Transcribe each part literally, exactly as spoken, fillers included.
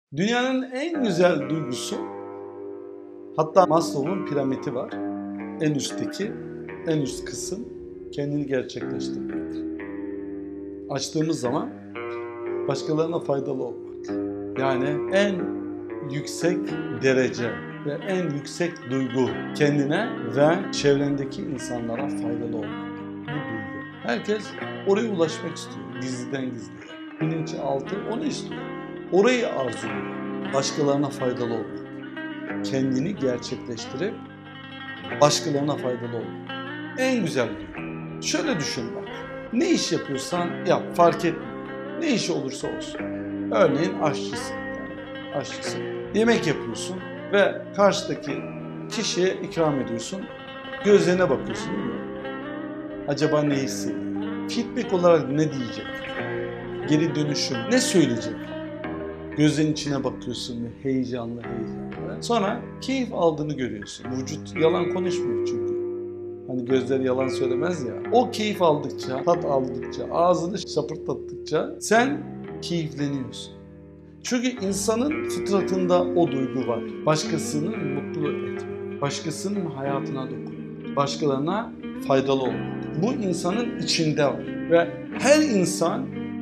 Dünyanın en güzel duygusu, hatta Maslow'un piramidi var. En üstteki, en üst kısım kendini gerçekleştirmek. Açtığımız zaman başkalarına faydalı olmak. Yani en yüksek derece ve en yüksek duygu kendine ve çevrendeki insanlara faydalı olmak. Bu duygu. Herkes oraya ulaşmak istiyor. Gizliden gizliye. Bilinçaltı onu istiyor. Orayı arzuluyor. Başkalarına faydalı olmak. Kendini gerçekleştirip başkalarına faydalı olmak. En güzel duygu. Şöyle düşün bak. Ne iş yapıyorsan yap, fark etmiyor. Ne işi olursa olsun. Örneğin aşçısın. Yani aşçısın. Yemek yapıyorsun ve karşıdaki kişiye ikram ediyorsun. Gözlerine bakıyorsun değil mi? Acaba ne hissediyor? Feedback olarak ne diyecek? Geri dönüşüm ne söyleyecek? Gözün içine bakıyorsun ve heyecanlı heyecanlı. Sonra keyif aldığını görüyorsun. Vücut yalan konuşmuyor çünkü. Hani gözler yalan söylemez ya. O keyif aldıkça, tat aldıkça, ağzını şapırtlattıkça sen keyifleniyorsun. Çünkü insanın fıtratında o duygu var. Başkasını mutlu etmek, başkasının hayatına dokunmak, başkalarına faydalı olmak. Bu insanın içinde var ve her insan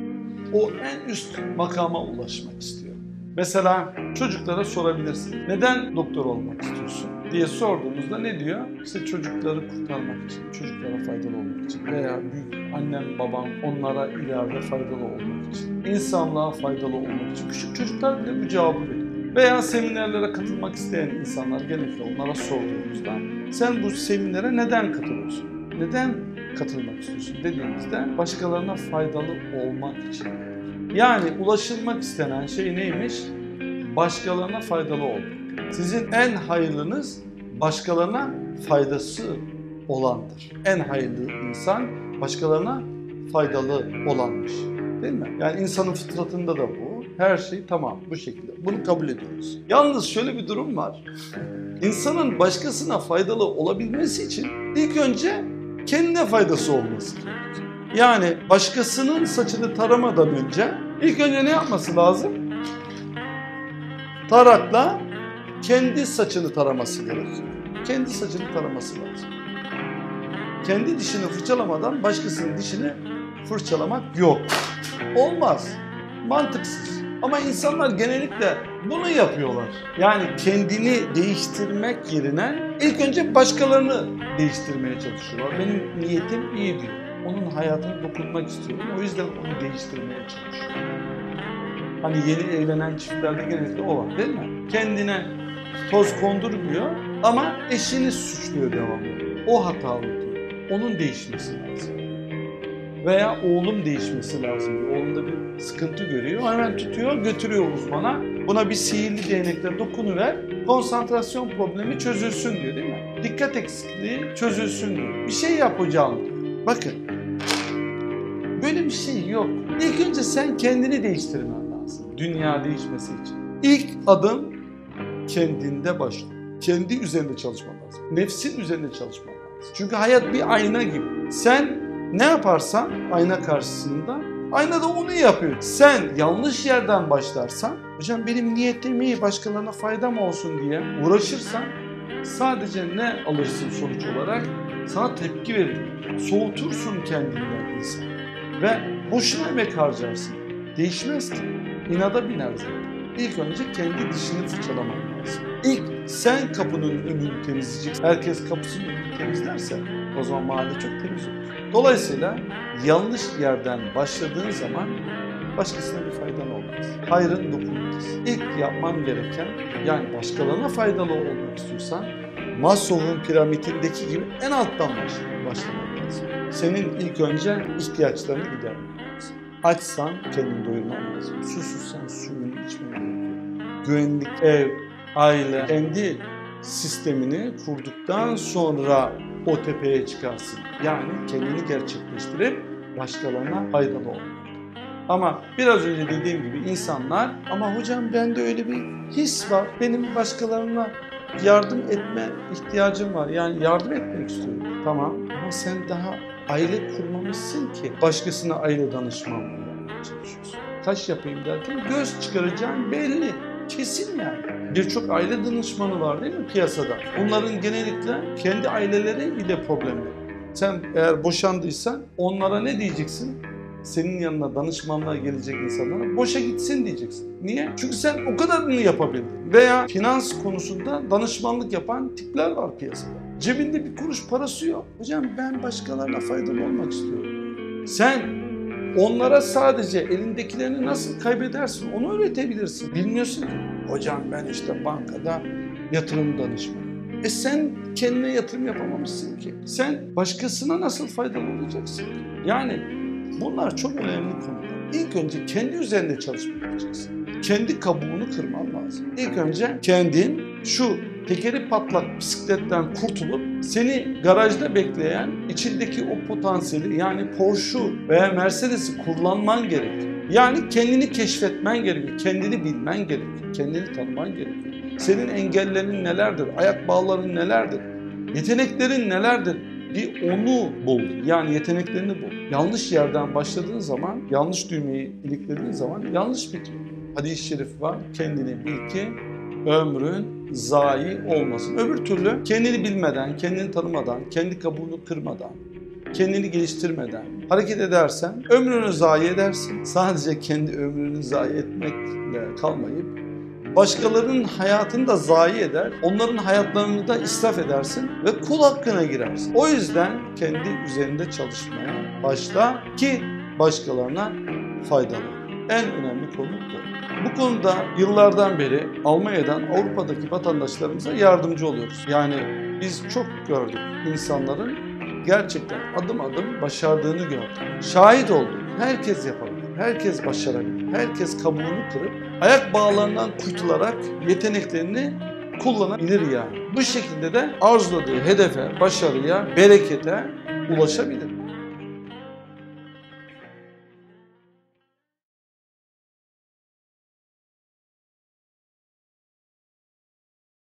o en üst makama ulaşmak istiyor. Mesela çocuklara sorabilirsin. Neden doktor olmak istiyorsun diye sorduğumuzda ne diyor? İşte çocukları kurtarmak için, çocuklara faydalı olmak için veya büyük annem babam onlara ileride faydalı olmak için, insanlığa faydalı olmak için. Küçük çocuklar bile bu cevabı veriyor. Veya seminerlere katılmak isteyen insanlar genellikle onlara sorduğumuzda sen bu seminere neden katılıyorsun? Neden katılmak istiyorsun dediğimizde başkalarına faydalı olmak için. Yani ulaşılmak istenen şey neymiş? Başkalarına faydalı olmak. Sizin en hayırlınız başkalarına faydası olandır. En hayırlı insan başkalarına faydalı olanmış. Değil mi? Yani insanın fıtratında da bu. Her şey tamam bu şekilde. Bunu kabul ediyoruz. Yalnız şöyle bir durum var. İnsanın başkasına faydalı olabilmesi için ilk önce kendine faydası olması gerekiyor. Yani başkasının saçını taramadan önce ilk önce ne yapması lazım? Tarakla kendi saçını taraması gerekiyor. Kendi saçını taraması lazım. Kendi dişini fırçalamadan başkasının dişini fırçalamak yok. Olmaz. Mantıksız. Ama insanlar genellikle bunu yapıyorlar. Yani kendini değiştirmek yerine ilk önce başkalarını değiştirmeye çalışıyorlar. Benim niyetim iyi diyor. Onun hayatına dokunmak istiyorum. O yüzden onu değiştirmeye çalışıyorum. Hani yeni evlenen çiftlerde genellikle o var değil mi? Kendine toz kondurmuyor ama eşini suçluyor devamlı. O hatalı diyor. Onun değişmesi lazım. Veya oğlum değişmesi lazım diyor. Oğlunda bir sıkıntı görüyor. Hemen tutuyor, götürüyor uzmana. Buna bir sihirli değnekle dokunuver. Konsantrasyon problemi çözülsün diyor değil mi? Dikkat eksikliği çözülsün diyor. Bir şey yap hocam diyor. Bakın. Böyle bir şey yok. İlk önce sen kendini değiştirmen lazım. Dünya değişmesi için. İlk adım kendinde başlıyor. Kendi üzerinde çalışman lazım. Nefsin üzerinde çalışman lazım. Çünkü hayat bir ayna gibi. Sen ne yaparsan ayna karşısında, ayna da onu yapıyor. Sen yanlış yerden başlarsan, hocam benim niyetim iyi, başkalarına faydam olsun diye uğraşırsan sadece ne alırsın sonuç olarak? Sana tepki verir. Soğutursun kendinden insan. Ve boşuna emek harcarsın. Değişmez ki. İnada biner zaten. İlk önce kendi dişini fırçalaman lazım. İlk sen kapının önünü temizleyeceksin. Herkes kapısının önünü temizlerse o zaman mahalle çok temiz olur. Dolayısıyla yanlış yerden başladığın zaman başkasına bir faydan olmaz. Hayrın dokunmaz. İlk yapman gereken, yani başkalarına faydalı olmak istiyorsan Maslow'un piramidindeki gibi en alttan başlamak lazım. Senin ilk önce ihtiyaçlarını gidermen lazım. Açsan kendini doyurman lazım. Susuzsan suyunu içmen gerekiyor. Güvenlik, ev, aile, kendi sistemini kurduktan sonra o tepeye çıkarsın. Yani kendini gerçekleştirip başkalarına faydalı olmak. Ama biraz önce dediğim gibi insanlar ama hocam bende öyle bir his var. Benim başkalarına yardım etme ihtiyacım var. Yani yardım etmek istiyorum. Tamam ama sen daha aile kurmamışsın ki başkasına aile danışmanlığı yapmaya çalışıyorsun. Kaş yapayım derken göz çıkaracağın belli. Kesin yani. Birçok aile danışmanı var değil mi piyasada? Onların genellikle kendi aileleri ile problemli. Sen eğer boşandıysan onlara ne diyeceksin? Senin yanına danışmanlığa gelecek insanlara boşa gitsin diyeceksin. Niye? Çünkü sen o kadarını yapabildin. Veya finans konusunda danışmanlık yapan tipler var piyasada. Cebinde bir kuruş parası yok. Hocam ben başkalarına faydalı olmak istiyorum. Sen onlara sadece elindekilerini nasıl kaybedersin onu öğretebilirsin. Bilmiyorsun ki. Hocam ben işte bankada yatırım danışmanıyım. E sen kendine yatırım yapamamışsın ki. Sen başkasına nasıl faydalı olacaksın? Yani bunlar çok önemli konular. İlk önce kendi üzerinde çalışma yapacaksın. Kendi kabuğunu kırman lazım. İlk önce kendin şu tekeri patlak bisikletten kurtulup seni garajda bekleyen içindeki o potansiyeli yani Porsche'u veya Mercedes'i kullanman gerekiyor. Yani kendini keşfetmen gerekiyor, kendini bilmen gerekiyor, kendini tanıman gerekiyor. Senin engellerin nelerdir, ayak bağların nelerdir, yeteneklerin nelerdir? Bir onu bul, yani yeteneklerini bul. Yanlış yerden başladığın zaman, yanlış düğmeyi iliklediğin zaman yanlış bitiyor. Hadis-i şerif var, kendini bil ki ömrün zayi olmasın. Öbür türlü kendini bilmeden, kendini tanımadan, kendi kabuğunu kırmadan, kendini geliştirmeden hareket edersen ömrünü zayi edersin. Sadece kendi ömrünü zayi etmekle kalmayıp başkalarının hayatını da zayi eder, onların hayatlarını da israf edersin ve kul hakkına girersin. O yüzden kendi üzerinde çalışmaya başla ki başkalarına faydalı. En önemli konu bu. Bu konuda yıllardan beri Almanya'dan Avrupa'daki vatandaşlarımıza yardımcı oluyoruz. Yani biz çok gördük insanların gerçekten adım adım başardığını gördük. Şahit olduk. Herkes yapabilir. Herkes başarabilir. Herkes kabuğunu kırıp ayak bağlarından kurtularak yeteneklerini kullanabilir yani. Bu şekilde de arzuladığı hedefe, başarıya, berekete ulaşabilir.